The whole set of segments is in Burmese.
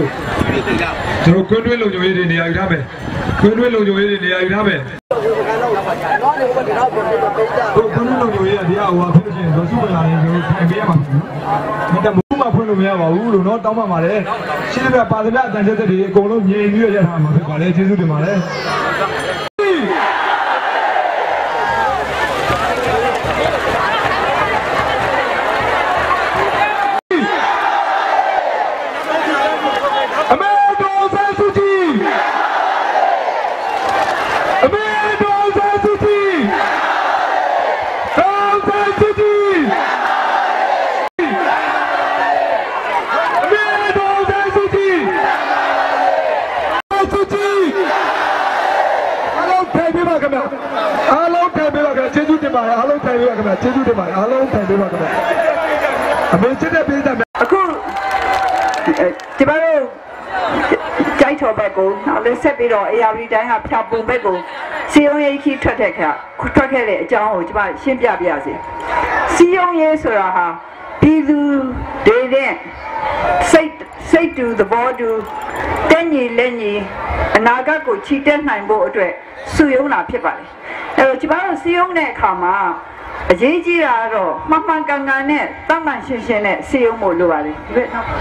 လို့ကျွန်တော်ကွင်းတွင်းလုံခြုံရေးတွေနေရာယူထားမယ်ကွင်းတွင်းလုံခြုံရေးတွေနေရာယူထားမယ်တို့ကွင်းတွင်းလုံခြုံရေးကတရားဟိုဖြစ်လို့ရှိရင်ဒေါ်စုပလာရင်ကျွန်တော်ထိုင်ပေးရမှာဒီတမိုးမှဖွင့်လို့မရပါဘူးလို့เนาะတောင်းပန်ပါတယ်ရှင်းပြပါသမျှအတန်ချက်တွေအကုန်လုံးငြိမ်ပြီးရထားမှာဖြစ်ပါလေကျေးဇူးတင်ပါတယ်ကျေးဇူးတင်ပါတယ်အားလုံးထိုင်ပေးပါခင်ဗျာကျေးဇူးတင်ပါတယ်အားလုံးထိုင်ပေးပါခင်ဗျာအမေချစ်တဲ့ပေးတဲ့အခုဒီမှာတော့ကြိုက်တော်ဘက်ကိုနောက်လည်းဆက်ပြီးတော့ AR တိုင်းကဖြတ်ပုံဘက်ကိုစီယုံရေးခီးထွက်ခဲ့တဲ့အကြောင်းကိုကျွန်မရှင်းပြပါရစေစီယုံရေးဆိုတာဟာပြည်သူတွေတဲ့စိတ်တူသဘောတူတက်ညီလက်ညီအနာဂတ်ကိုချီတက်နိုင်ဖို့အတွက်စုယုံတာဖြစ်ပါတယ်အဲ့တော့ကျွန်တော်စီယုံတဲ့အခါမှာအရေးကြီးတာကတော့မှန်မှန်ကန်ကန်နဲ့တတ်မှန်ရှင်းရှင်းနဲ့စီယုံဖို့လိုပါတယ်ဒီဘက်နောက်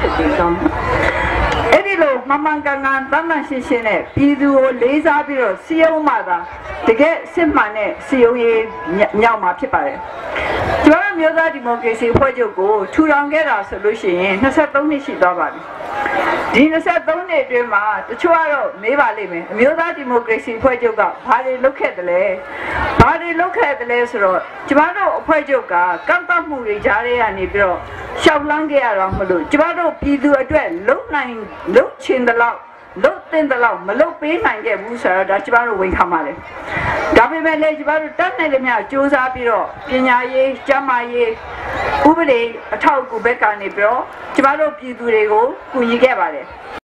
အဲ့ဒီလိုမှန်မှန်ကန်ကန်တတ်မှန်ရှင်းရှင်းနဲ့ပြည်သူကိုလေးစားပြီးတော့စီယုံမှသာတကယ်စစ်မှန်တဲ့စီယုံရေးမြောက်မှာဖြစ်ပါတယ်ကျွန်တော်မျိုးသားဒီမိုကရေစီအဖွဲ့ချုပ်ကိုထူထောင်ခဲ့တာဆိုလို့ရှိရင်23နှစ်ရှိသွားပါပြီဒီ23နှစ်အတွင်းမှာတချို့ကတော့မေးပါလိမ့်မယ်အမျိုးသားဒီမိုကရေစီအဖွဲ့ချုပ်ကဘာတွေလုပ်ခဲ့တယ်လဲဘာတွေလုပ်ခဲ့တယ်လဲဆိုတော့ကျမတို့အဖွဲ့ချုပ်ကကန့်သတ်မှုတွေကြားထဲကနေပြီးတော့ရှောက်လန်းခဲ့ရတော့မလို့ကျမတို့ပြည်သူအတွက်လုံချင်တဲ့လောက်လုံတင်တဲ့လောက်မလုံပေးနိုင်ခဲ့ဘူးဆိုတော့ဒါကျမတို့ဝန်ခံပါတယ်ဒါပေမဲ့လည်းကျမတို့တတ်နိုင်တဲ့များစူးစမ်းပြီးတော့ပညာရေးကျန်းမာရေးဥပဒေအထောက်အကူဘက်ကနေပြီးတော့ကျမတို့ပြည်သူတွေကိုကူညီခဲ့ပါတယ်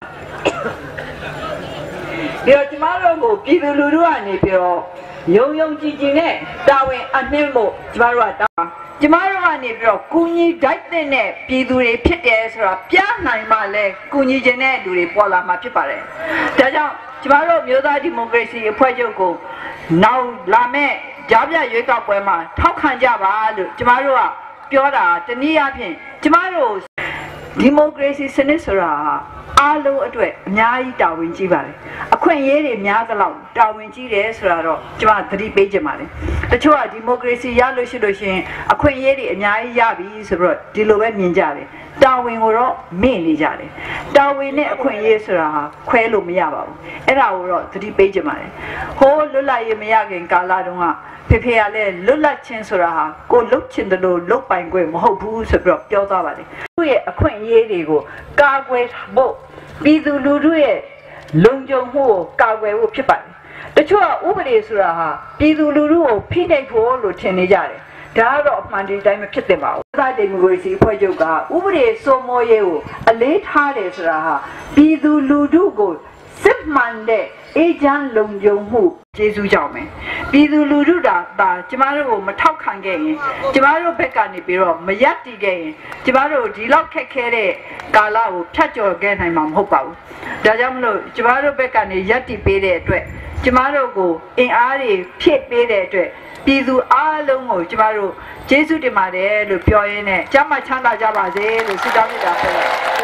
ဒီတော့ကျမတို့ကိုပြည်သူလူထုကနေပြီးတော့ယုံကြည်နဲ့တာဝန်အနှင်းဖို့ကျမတို့ကကျမတို့ကနေပြီးတော့ကူညီဓာတ်တဲ့ပြည်သူတွေဖြစ်တယ်ဆိုတာပြနိုင်မှလည်းကူညီခြင်းတဲ့လူတွေပေါ်လာမှာဖြစ်ပါတယ်ဒါကြောင့်ကျမတို့မျိုးသားဒီမိုကရေစီအဖွဲ့ချုပ်ကိုနောက်လာမယ့်ကြားပြရွေးကောက်ပွဲမှာထောက်ခံကြပါလို့ကျမတို့ကပြောတာတနည်းအားဖြင့်ကျမတို့ဒီမိုကရေစီစနစ်ဆိုတာအားလုံးအတွက်အများကြီးတာဝန်ကြီးပါတယ်အခွင့်အရေးတွေများသလောက်တာဝန်ကြီးတယ်ဆိုတာတော့ကျွန်မသတိပေးချင်ပါတယ်တချို့ကဒီမိုကရေစီရလို့ရှိရင်အခွင့်အရေးတွေအများကြီးရပြီဆိုတော့ဒီလိုပဲမြင်ကြတယ်တာဝန်ကိုတော့မေ့နေကြတယ်တာဝန်နဲ့အခွင့်အရေးဆိုတာဟာခွဲလို့မရပါဘူးအဲ့ဒါကိုတော့သတိပေးချင်ပါတယ်ဟိုးလွတ်လပ်ရေးမရခင်ကာလတုန်းကဖေကလည်းလွတ်လပ်ခြင်းဆိုတာဟာကိုလုတ်ချင်တယ်လို့လုတ်ပိုင်ခွင့်မဟုတ်ဘူးဆိုပြီးတော့ပြောသွားပါတယ်သူ့ရဲ့အခွင့်အရေးတွေကိုကာကွယ်ဖို့ပြည်သူလူထုရဲ့လုံခြုံမှုကိုကာကွယ်ဖို့ဖြစ်ပါတယ်တချို့ကဥပဒေဆိုတာဟာပြည်သူလူထုကိုဖိနှိပ်ဖို့လို့ထင်နေကြတယ်ဒါကတော့အမှန်တိုင်းမဖြစ်သင့်ပါဘူးသာဒီမိုကရေစီဖွဲ့ချုပ်ကဥပဒေစိုးမိုးရေးကိုအလေးထားတယ်ဆိုတာဟာပြည်သူလူထုကိုစစ်မှန်တဲ့အေဂျင့်လုံခြုံမှုကျေးဇူးကြောင့်ပဲပြည်သူလူထုဒါကျမတို့ကိုမထောက်ခံခဲ့ရင်ကျမတို့ဘက်ကနေပြီးတော့မရပ်တည်ခဲ့ရင်ကျမတို့ဒီလောက်ခက်ခဲတဲ့ကာလကိုဖြတ်ကျော်ခဲ့နိုင်မှာမဟုတ်ပါဘူးဒါကြောင့်မလို့ကျမတို့ဘက်ကနေရပ်တည်ပေးတဲ့အတွက်ကျမတို့ကိုအင်အားတွေဖြည့်ပေးတဲ့အတွက်ပြည်သူအားလုံးကိုကျမတို့ကျေးဇူးတင်ပါတယ်လို့ပြောရင်းနဲ့ကျမ်းမာချမ်းသာကြပါစေလို့ဆုတောင်းနေတာဖြစ်ပါတယ်